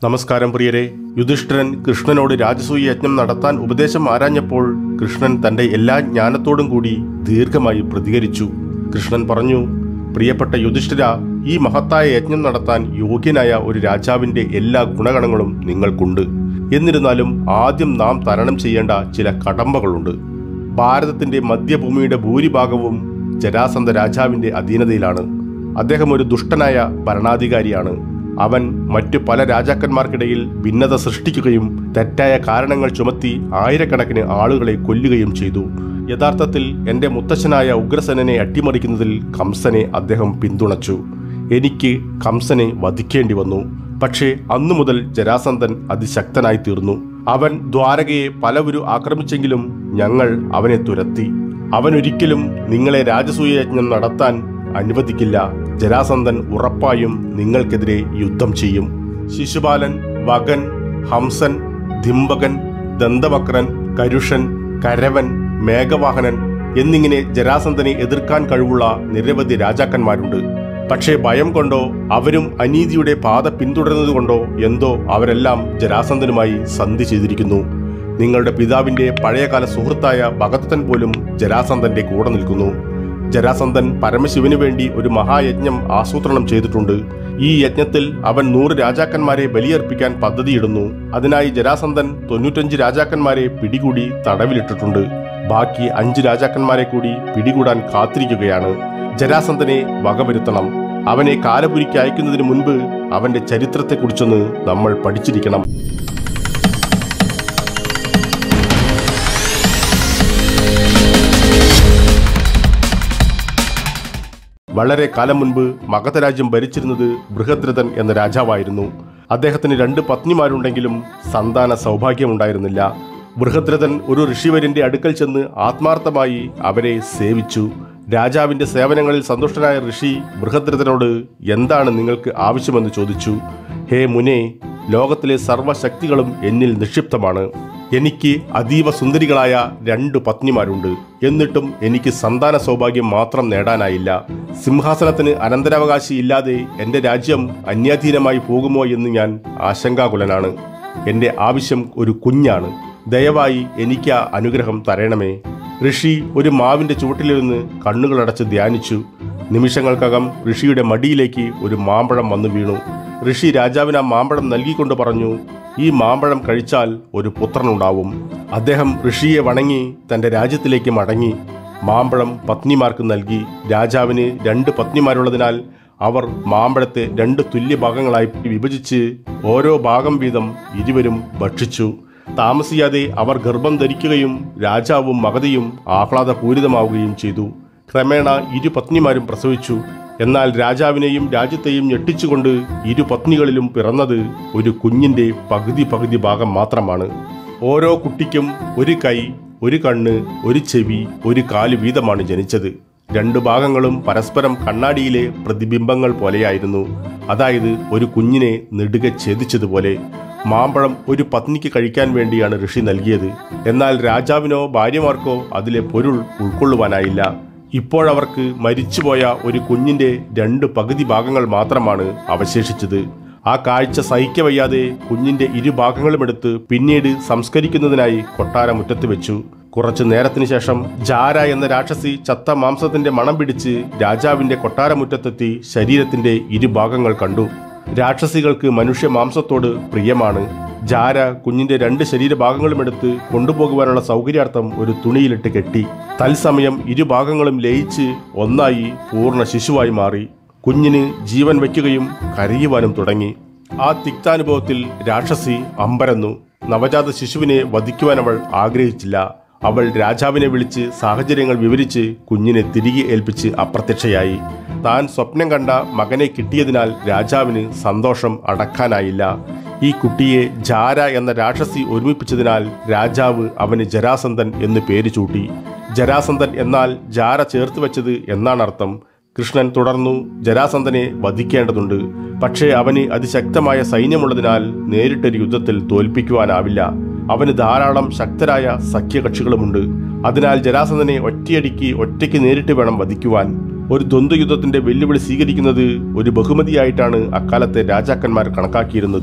നമസ്കാരം പ്രിയരെ. യുധിഷ്ഠിരൻ കൃഷ്ണനോട് രാജസൂയ യജ്ഞം നടത്താൻ ഉപദേശം ആരാഞ്ഞപ്പോൾ കൃഷ്ണൻ തന്റെ എല്ലാ ജ്ഞാനത്തോടും കൂടി ദീർഘമായി പ്രതികരിച്ചു. കൃഷ്ണൻ പറഞ്ഞു, പ്രിയപ്പെട്ട യുധിഷ്ഠിര, ഈ മഹത്തായ യജ്ഞം നടത്താൻ യോഗ്യനായ ഒരു രാജാവിന്റെ എല്ലാ ഗുണഗണങ്ങളും നിങ്ങൾക്കുണ്ട്. എന്നിരുന്നാലും ആദ്യം നാം തരണം ചെയ്യേണ്ട ചില കടമ്പകളുണ്ട്. ഭാരതത്തിന്റെ മധ്യഭൂമിയുടെ ഭൂരിഭാഗവും ജരാസന്ധ രാജാവിന്റെ അധീനതയിലാണ്. അദ്ദേഹം ഒരു ദുഷ്ടനായ ഭരണാധികാരിയാണ്. അവൻ മറ്റു പല രാജാക്കന്മാർക്കിടയിൽ ഭിന്നത സൃഷ്ടിക്കുകയും തെറ്റായ കാരണങ്ങൾ ചുമത്തി ആയിരക്കണക്കിന് ആളുകളെ കൊല്ലുകയും ചെയ്തു. യഥാർത്ഥത്തിൽ എന്റെ മുത്തച്ഛനായ ഉഗ്രസേനനെ അട്ടിമറിക്കുന്നതിൽ കംസനെ അദ്ദേഹം പിന്തുണച്ചു. എനിക്ക് കംസനെ വധിക്കേണ്ടി വന്നു. പക്ഷേ അന്നു മുതൽ ജരാസന്ധൻ അതിശക്തനായി തീർന്നു. അവൻ ദ്വാരകയെ പലവരും ആക്രമിച്ചെങ്കിലും ഞങ്ങൾ അവനെ തുരത്തി. അവനൊരിക്കലും നിങ്ങളെ രാജസൂയ യജ്ഞം നടത്താൻ അനുവദിക്കില്ല. ജരാസന്ധൻ ഉറപ്പായും നിങ്ങൾക്കെതിരെ യുദ്ധം ചെയ്യും. ശിശുപാലൻ, വകൻ, ഹംസൻ, ധിംബകൻ, ദന്തവക്രൻ, കരുഷൻ, കരവൻ, മേഘവാഹനൻ എന്നിങ്ങനെ ജരാസന്ധനെ എതിർക്കാൻ കഴിവുള്ള നിരവധി രാജാക്കന്മാരുണ്ട്. പക്ഷേ ഭയം കൊണ്ടോ അവരും അനീതിയുടെ പാത പിന്തുടരുന്നതുകൊണ്ടോ എന്തോ അവരെല്ലാം ജരാസന്ധനുമായി സന്ധി ചെയ്തിരിക്കുന്നു. നിങ്ങളുടെ പിതാവിന്റെ പഴയകാല സുഹൃത്തായ ഭഗതൻ പോലും ജരാസന്ധന്റെ കൂടെ നിൽക്കുന്നു. ജരാസന്ധൻ പരമശിവന് വേണ്ടി ഒരു മഹായജ്ഞം ആസൂത്രണം ചെയ്തിട്ടുണ്ട്. ഈ യജ്ഞത്തിൽ അവൻ 100 രാജാക്കന്മാരെ ബലിയർപ്പിക്കാൻ പദ്ധതിയിടുന്നു. അതിനായി ജരാസന്ധൻ 95 രാജാക്കന്മാരെ പിടികൂടി തടവിലിട്ടിട്ടുണ്ട്. ബാക്കി 5 രാജാക്കന്മാരെ കൂടി പിടികൂടാൻ കാത്തിരിക്കുകയാണ്. ജരാസന്ധനെ വകവരുത്തണം. അവനെ കാലപുരിക്ക് അയക്കുന്നതിന് മുൻപ് അവന്റെ ചരിത്രത്തെക്കുറിച്ചൊന്ന് നമ്മൾ പഠിച്ചിരിക്കണം. വളരെ കാലം മുൻപ് മഗധ രാജ്യം ഭരിച്ചിരുന്നത് ബൃഹദ്രഥൻ എന്ന രാജാവായിരുന്നു. അദ്ദേഹത്തിന് 2 പത്നിമാരുണ്ടെങ്കിലും സന്താന സൗഭാഗ്യമുണ്ടായിരുന്നില്ല. ബൃഹദ്രഥൻ ഒരു ഋഷിവര്യന്റെ അടുക്കൽ ചെന്ന് ആത്മാർത്ഥമായി അവരെ സേവിച്ചു. രാജാവിന്റെ സേവനങ്ങളിൽ സന്തുഷ്ടനായ ഋഷി ബൃഹദ്രഥനോട് എന്താണ് നിങ്ങൾക്ക് ആവശ്യമെന്ന് ചോദിച്ചു. ഹേ മുനെ, ലോകത്തിലെ സർവശക്തികളും എന്നിൽ നിക്ഷിപ്തമാണ്. എനിക്ക് അതീവ സുന്ദരികളായ 2 പത്നിമാരുണ്ട്. എന്നിട്ടും എനിക്ക് സന്താന സൗഭാഗ്യം മാത്രം നേടാനായില്ല. സിംഹാസനത്തിന് അനന്തരാവകാശി ഇല്ലാതെ എൻ്റെ രാജ്യം അന്യാധീനമായി പോകുമോ എന്ന് ഞാൻ ആശങ്കാകുലനാണ്. എൻ്റെ ആവശ്യം ഒരു കുഞ്ഞാണ്. ദയവായി എനിക്ക് ആ അനുഗ്രഹം തരണമേ. ഋഷി ഒരു മാവിൻ്റെ ചുവട്ടിലിരുന്ന് കണ്ണുകളടച്ച് ധ്യാനിച്ചു. നിമിഷങ്ങൾക്കകം ഋഷിയുടെ മടിയിലേക്ക് ഒരു മാമ്പഴം വന്നു വീണു. ഋഷി രാജാവിന് ആ മാമ്പഴം നൽകിക്കൊണ്ട് പറഞ്ഞു, ഈ മാമ്പഴം കഴിച്ചാൽ ഒരു പുത്രനുണ്ടാവും. അദ്ദേഹം ഋഷിയെ വണങ്ങി തൻ്റെ രാജ്യത്തിലേക്ക് മടങ്ങി. മാമ്പഴം പത്നിമാർക്ക് നൽകി. രാജാവിന് 2 പത്നിമാരുള്ളതിനാൽ അവർ മാമ്പഴത്തെ 2 തുല്യ ഭാഗങ്ങളായി വിഭജിച്ച് ഓരോ ഭാഗം വീതം ഇരുവരും ഭക്ഷിച്ചു. താമസിയാതെ അവർ ഗർഭം ധരിക്കുകയും രാജാവും മഗധയും ആഹ്ലാദപൂരിതമാവുകയും ചെയ്തു. ക്രമേണ 2 പത്നിമാരും പ്രസവിച്ചു. എന്നാൽ രാജാവിനെയും രാജ്യത്തെയും ഞെട്ടിച്ചുകൊണ്ട് 2 പത്നികളിലും പിറന്നത് ഒരു കുഞ്ഞിന്റെ പകുതി ഭാഗം മാത്രമാണ്. ഓരോ കുട്ടിക്കും ഒരു കൈ, ഒരു കണ്ണ്, ഒരു ചെവി, ഒരു കാല് വീതമാണ് ജനിച്ചത്. 2 ഭാഗങ്ങളും പരസ്പരം കണ്ണാടിയിലെ പ്രതിബിംബങ്ങൾ പോലെയായിരുന്നു. അതായത് ഒരു കുഞ്ഞിനെ നെടുകെ ഛേദിച്ചതുപോലെ. മാമ്പഴം ഒരു പത്നിക്ക് കഴിക്കാൻ വേണ്ടിയാണ് ഋഷി നൽകിയത്. എന്നാൽ രാജാവിനോ ഭാര്യമാർക്കോ അതിലെ പൊരുൾ ഉൾക്കൊള്ളുവാനായില്ല. ഇപ്പോഴവർക്ക് മരിച്ചുപോയ ഒരു കുഞ്ഞിന്റെ 2 പകുതി ഭാഗങ്ങൾ മാത്രമാണ് അവശേഷിച്ചത്. ആ കാഴ്ച സഹിക്കവയ്യാതെ കുഞ്ഞിന്റെ 2 ഭാഗങ്ങളുമെടുത്ത് പിന്നീട് സംസ്കരിക്കുന്നതിനായി കൊട്ടാരമുറ്റത്ത് വെച്ചു. കുറച്ചു നേരത്തിന് ശേഷം ജാര എന്ന രാക്ഷസി ചത്ത മാംസത്തിന്റെ മണം പിടിച്ച് രാജാവിന്റെ കൊട്ടാരമുറ്റത്തെത്തി ശരീരത്തിന്റെ 2 ഭാഗങ്ങൾ കണ്ടു. രാക്ഷസികൾക്ക് മനുഷ്യ മാംസത്തോട് പ്രിയമാണ്. ജാര കുഞ്ഞിന്റെ 2 ശരീരഭാഗങ്ങളും എടുത്ത് കൊണ്ടുപോകുവാനുള്ള സൗകര്യാർത്ഥം ഒരു തുണിയിലിട്ട് കെട്ടി. തത്സമയം 2 ഭാഗങ്ങളും ലയിച്ച് ഒന്നായി പൂർണ്ണ ശിശുവായി മാറി. കുഞ്ഞിന് ജീവൻ വയ്ക്കുകയും കരയുവാനും തുടങ്ങി. ആ തിക്താനുഭവത്തിൽ രാക്ഷസി അമ്പരന്നു. നവജാത ശിശുവിനെ വധിക്കുവാൻ അവൾ ആഗ്രഹിച്ചില്ല. അവൾ രാജാവിനെ വിളിച്ച് സാഹചര്യങ്ങൾ വിവരിച്ച് കുഞ്ഞിനെ തിരികെ ഏൽപ്പിച്ച് അപ്രത്യക്ഷയായി. താൻ സ്വപ്നം കണ്ട മകനെ കിട്ടിയതിനാൽ രാജാവിന് സന്തോഷം അടക്കാനായില്ല. ഈ കുട്ടിയെ ജാര എന്ന രാക്ഷസി ഒരുമിപ്പിച്ചതിനാൽ രാജാവ് അവന് ജരാസന്ധൻ എന്ന് പേര് ചൂട്ടി. ജരാസന്ധൻ എന്നാൽ ജാര ചേർത്ത് വെച്ചത് എന്നാണ് അർത്ഥം. കൃഷ്ണൻ തുടർന്നു, ജരാസന്ധനെ വധിക്കേണ്ടതുണ്ട്. പക്ഷേ അവന് അതിശക്തമായ സൈന്യമുള്ളതിനാൽ നേരിട്ടൊരു യുദ്ധത്തിൽ തോൽപ്പിക്കുവാനാവില്ല. അവന് ധാരാളം ശക്തരായ സഖ്യകക്ഷികളുമുണ്ട്. അതിനാൽ ജരാസന്ധനെ ഒറ്റയ്ക്ക് നേരിട്ട് വേണം വധിക്കുവാൻ. ഒരു ദ്വന്ദ്വയുദ്ധത്തിന്റെ വെല്ലുവിളി സ്വീകരിക്കുന്നത് ഒരു ബഹുമതിയായിട്ടാണ് അക്കാലത്തെ രാജാക്കന്മാർ കണക്കാക്കിയിരുന്നത്.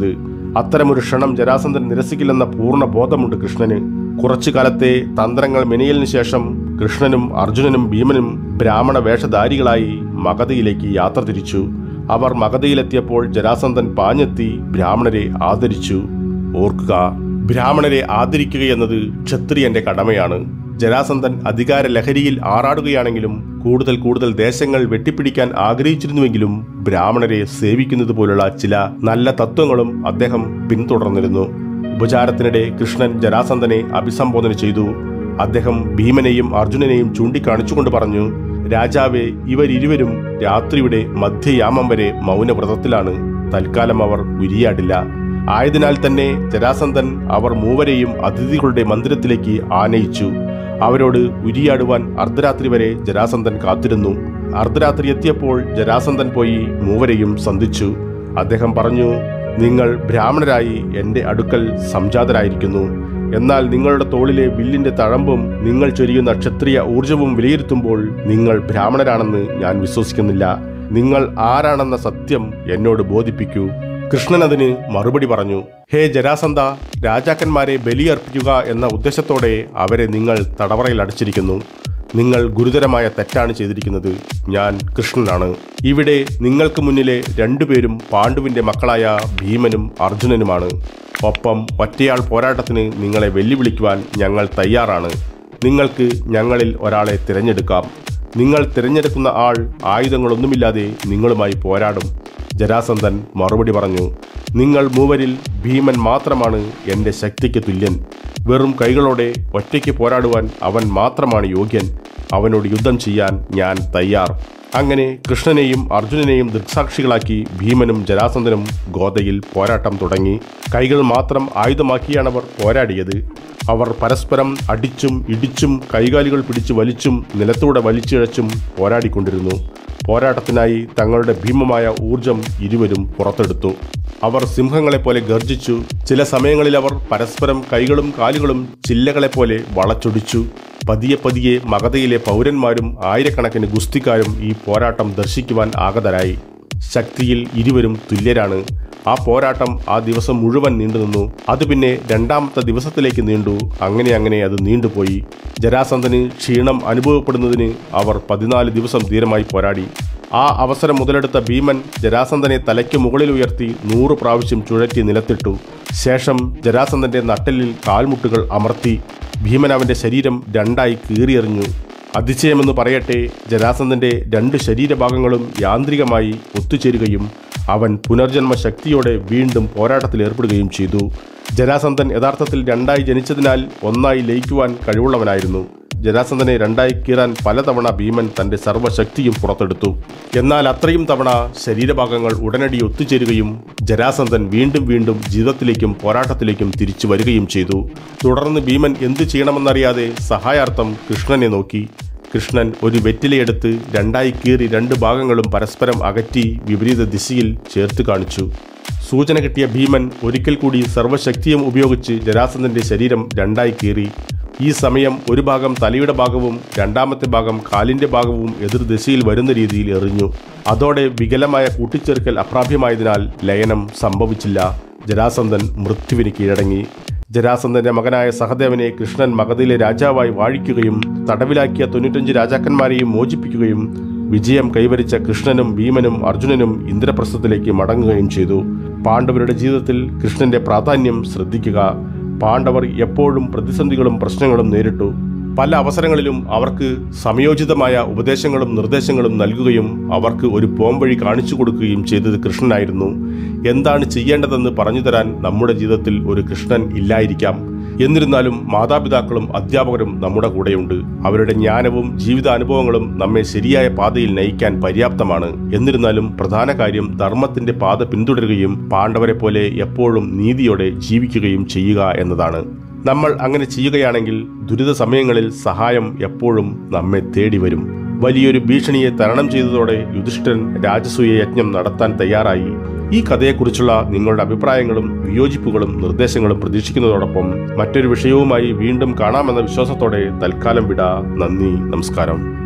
അത്തരമൊരു ക്ഷണം ജരാസന്ധൻ നിരസിക്കില്ലെന്ന പൂർണ്ണ ബോധമുണ്ട് കൃഷ്ണന്. കുറച്ചു കാലത്തെ തന്ത്രങ്ങൾ മെനയലിന് ശേഷം കൃഷ്ണനും അർജുനനും ഭീമനും ബ്രാഹ്മണ വേഷധാരികളായി മഗധയിലേക്ക് യാത്ര തിരിച്ചു. അവർ മഗധയിലെത്തിയപ്പോൾ ജരാസന്ധൻ പാഞ്ഞെത്തി ബ്രാഹ്മണരെ ആദരിച്ചു. ഓർക്കുക, ബ്രാഹ്മണരെ ആദരിക്കുകയെന്നത് ക്ഷത്രിയന്റെ കടമയാണ്. ജരാസന്ധൻ അധികാര ലഹരിയിൽ ആറാടുകയാണെങ്കിലും കൂടുതൽ ദേശങ്ങൾ വെട്ടിപ്പിടിക്കാൻ ആഗ്രഹിച്ചിരുന്നുവെങ്കിലും ബ്രാഹ്മണരെ സേവിക്കുന്നത് പോലുള്ള ചില നല്ല തത്വങ്ങളും അദ്ദേഹം പിന്തുടർന്നിരുന്നു. ഉപചാരത്തിനിടെ കൃഷ്ണൻ ജരാസന്ധനെ അഭിസംബോധന ചെയ്തു. അദ്ദേഹം ഭീമനെയും അർജുനനെയും ചൂണ്ടിക്കാണിച്ചുകൊണ്ട് പറഞ്ഞു, രാജാവേ, ഇവരിരുവരും രാത്രിയുടെ മധ്യയാമം വരെ മൗനവ്രതത്തിലാണ്. തൽക്കാലം അവർ ഉരിയാടില്ല. ആയതിനാൽ തന്നെ ജരാസന്ധൻ അവർ മൂവരെയും അതിഥികളുടെ മന്ദിരത്തിലേക്ക് ആനയിച്ചു. അവരോട് ഉരിയാടുവാൻ അർദ്ധരാത്രി വരെ ജരാസന്ധൻ കാത്തിരുന്നു. അർദ്ധരാത്രി എത്തിയപ്പോൾ ജരാസന്ധൻ പോയി മൂവരെയും സന്ധിച്ചു. അദ്ദേഹം പറഞ്ഞു, നിങ്ങൾ ബ്രാഹ്മണരായി എൻ്റെ അടുക്കൽ സംജാതരായിരിക്കുന്നു. എന്നാൽ നിങ്ങളുടെ തോളിലെ വില്ലിന്റെ തഴമ്പും നിങ്ങൾ ചൊരിയുന്ന ക്ഷത്രിയ ഊർജവും വിലയിരുത്തുമ്പോൾ നിങ്ങൾ ബ്രാഹ്മണരാണെന്ന് ഞാൻ വിശ്വസിക്കുന്നില്ല. നിങ്ങൾ ആരാണെന്ന സത്യം എന്നോട് ബോധിപ്പിക്കൂ. കൃഷ്ണൻ അതിന് മറുപടി പറഞ്ഞു, ഹേ ജരാസന്ധ, രാജാക്കന്മാരെ ബലിയർപ്പിക്കുക എന്ന ഉദ്ദേശത്തോടെ അവരെ നിങ്ങൾ തടവറയിൽ അടച്ചിരിക്കുന്നു. നിങ്ങൾ ഗുരുതരമായ തെറ്റാണ് ചെയ്തിരിക്കുന്നത്. ഞാൻ കൃഷ്ണനാണ്. ഇവിടെ നിങ്ങൾക്ക് മുന്നിലെ രണ്ടുപേരും പാണ്ഡുവിന്റെ മക്കളായ ഭീമനും അർജുനനുമാണ്. ഒപ്പം ഒറ്റയാൾ പോരാട്ടത്തിന് നിങ്ങളെ വെല്ലുവിളിക്കുവാൻ ഞങ്ങൾ തയ്യാറാണ്. നിങ്ങൾക്ക് ഞങ്ങളിൽ ഒരാളെ തിരഞ്ഞെടുക്കാം. നിങ്ങൾ തിരഞ്ഞെടുക്കുന്ന ആൾ ആയുധങ്ങളൊന്നുമില്ലാതെ നിങ്ങളുമായി പോരാടും. ജരാസന്ധൻ മറുപടി പറഞ്ഞു, നിങ്ങൾ മൂവരിൽ ഭീമൻ മാത്രമാണ് എൻ്റെ ശക്തിക്ക് തുല്യൻ. വെറും കൈകളോടെ ഒറ്റയ്ക്ക് പോരാടുവാൻ അവൻ മാത്രമാണ് യോഗ്യൻ. അവനോട് യുദ്ധം ചെയ്യാൻ ഞാൻ തയ്യാർ. അങ്ങനെ കൃഷ്ണനെയും അർജുനനെയും ദൃക്സാക്ഷികളാക്കി ഭീമനും ജരാസന്ധനും ഗോദയിൽ പോരാട്ടം തുടങ്ങി. കൈകൾ മാത്രം ആയുധമാക്കിയാണവർ പോരാടിയത്. അവർ പരസ്പരം അടിച്ചും ഇടിച്ചും കൈകാലുകൾ പിടിച്ച് വലിച്ചും നിലത്തൂടെ വലിച്ചിഴച്ചും പോരാടിക്കൊണ്ടിരുന്നു. പോരാട്ടത്തിനായി തങ്ങളുടെ ഭീമമായ ഊർജം ഇരുവരും പുറത്തെടുത്തു. അവർ സിംഹങ്ങളെപ്പോലെ ഗർജിച്ചു. ചില സമയങ്ങളിൽ അവർ പരസ്പരം കൈകളും കാലുകളും ചില്ലകളെപ്പോലെ വളച്ചൊടിച്ചു. പതിയെ മഗധയിലെ പൗരന്മാരും ആയിരക്കണക്കിന് ഗുസ്തിക്കാരും ഈ പോരാട്ടം ദർശിക്കുവാൻ ആഗതരായി. ശക്തിയിൽ ഇരുവരും തുല്യരാണ്. ആ പോരാട്ടം ആ ദിവസം മുഴുവൻ നീണ്ടുനിന്നു. അത് പിന്നെ രണ്ടാമത്തെ ദിവസത്തിലേക്ക് നീണ്ടു. അങ്ങനെ അത് നീണ്ടുപോയി. ജരാസന്ധന് ക്ഷീണം അനുഭവപ്പെടുന്നതിന് അവർ 14 ദിവസം ധീരമായി പോരാടി. ആ അവസരം മുതലെടുത്ത ഭീമൻ ജരാസന്ധനെ തലയ്ക്ക് മുകളിൽ ഉയർത്തി 100 പ്രാവശ്യം ചുഴറ്റി നിലത്തിട്ടു. ശേഷം ജരാസന്ധന്റെ നട്ടെല്ലിൽ കാൽമുട്ടുകൾ അമർത്തി. ഭീമൻ അവന്റെ ശരീരം രണ്ടായി കീറിയെറിഞ്ഞു. അതിശയമെന്ന് പറയട്ടെ, ജരാസന്ധന്റെ 2 ശരീരഭാഗങ്ങളും യാന്ത്രികമായി ഒത്തുചേരുകയും അവൻ പുനർജന്മ ശക്തിയോടെ വീണ്ടും പോരാട്ടത്തിൽ ഏർപ്പെടുകയും ചെയ്തു. ജരാസന്ധൻ യഥാർത്ഥത്തിൽ 2ആയി ജനിച്ചതിനാൽ ഒന്നായി ലയിക്കുവാൻ കഴിവുള്ളവനായിരുന്നു. ജരാസന്ധനെ 2ആയി കീറാൻ പലതവണ ഭീമൻ തന്റെ സർവ്വശക്തിയും പുറത്തെടുത്തു. എന്നാൽ അത്രയും തവണ ശരീരഭാഗങ്ങൾ ഉടനടി ഒത്തുചേരുകയും ജരാസന്ധൻ വീണ്ടും ജീവിതത്തിലേക്കും പോരാട്ടത്തിലേക്കും തിരിച്ചു വരികയും ചെയ്തു. തുടർന്ന് ഭീമൻ എന്തു ചെയ്യണമെന്നറിയാതെ സഹായാർത്ഥം കൃഷ്ണനെ നോക്കി. കൃഷ്ണൻ ഒരു വെറ്റിലയെടുത്ത് 2ആയി കീറി 2 ഭാഗങ്ങളും പരസ്പരം അകറ്റി വിപരീത ദിശയിൽ ചേർത്ത് കാണിച്ചു. സൂചന കിട്ടിയ ഭീമൻ ഒരിക്കൽ കൂടി സർവ്വശക്തിയും ഉപയോഗിച്ച് ജരാസന്ധന്റെ ശരീരം 2ആയി കീറി. ഈ സമയം ഒരു ഭാഗം തലയുടെ ഭാഗവും രണ്ടാമത്തെ ഭാഗം കാലിന്റെ ഭാഗവും എതിർദിശയിൽ വരുന്ന രീതിയിൽ എറിഞ്ഞു. അതോടെ വികലമായ കൂട്ടിച്ചേർക്കൽ അപ്രാപ്യമായതിനാൽ ലയനം സംഭവിച്ചില്ല. ജരാസന്ധൻ മൃത്യുവിന് കീഴടങ്ങി. ജരാസന്ധന്റെ മകനായ സഹദേവനെ കൃഷ്ണൻ മഗധയിലെ രാജാവായി വാഴിക്കുകയും തടവിലാക്കിയ 95 രാജാക്കന്മാരെയും മോചിപ്പിക്കുകയും വിജയം കൈവരിച്ച കൃഷ്ണനും ഭീമനും അർജുനനും ഇന്ദ്രപ്രസ്ഥത്തിലേക്ക് മടങ്ങുകയും ചെയ്തു. പാണ്ഡവരുടെ ജീവിതത്തിൽ കൃഷ്ണന്റെ പ്രാധാന്യം ശ്രദ്ധിക്കുക. പാണ്ഡവർ എപ്പോഴും പ്രതിസന്ധികളും പ്രശ്നങ്ങളും നേരിട്ടു. പല അവസരങ്ങളിലും അവർക്ക് സമയോചിതമായ ഉപദേശങ്ങളും നിർദ്ദേശങ്ങളും നൽകുകയും അവർക്ക് ഒരു പോംവഴി കാണിച്ചു കൊടുക്കുകയും ചെയ്തത് കൃഷ്ണനായിരുന്നു. എന്താണ് ചെയ്യേണ്ടതെന്ന് പറഞ്ഞു തരാൻ നമ്മുടെ ജീവിതത്തിൽ ഒരു കൃഷ്ണൻ ഇല്ലായിരിക്കാം. എന്നിരുന്നാലും മാതാപിതാക്കളും അധ്യാപകരും നമ്മുടെ കൂടെയുണ്ട്. അവരുടെ ജ്ഞാനവും ജീവിതാനുഭവങ്ങളും നമ്മെ ശരിയായ പാതയിൽ നയിക്കാൻ പര്യാപ്തമാണ്. എന്നിരുന്നാലും പ്രധാന കാര്യം ധർമ്മത്തിന്റെ പാത പിന്തുടരുകയും പാണ്ഡവരെ പോലെ എപ്പോഴും നീതിയോടെ ജീവിക്കുകയും ചെയ്യുക എന്നതാണ്. നമ്മൾ അങ്ങനെ ചെയ്യുകയാണെങ്കിൽ ദുരിത സമയങ്ങളിൽ സഹായം എപ്പോഴും നമ്മെ തേടി വരും. വലിയൊരു ഭീഷണിയെ തരണം ചെയ്തതോടെ യുധിഷ്ഠിരൻ രാജസൂയ യജ്ഞം നടത്താൻ തയ്യാറായി. ഈ കഥയെക്കുറിച്ചുള്ള നിങ്ങളുടെ അഭിപ്രായങ്ങളും വിയോജിപ്പുകളും നിർദ്ദേശങ്ങളും പ്രതീക്ഷിക്കുന്നതോടൊപ്പം മറ്റൊരു വിഷയവുമായി വീണ്ടും കാണാമെന്ന വിശ്വാസത്തോടെ തൽക്കാലം വിട. നന്ദി, നമസ്കാരം.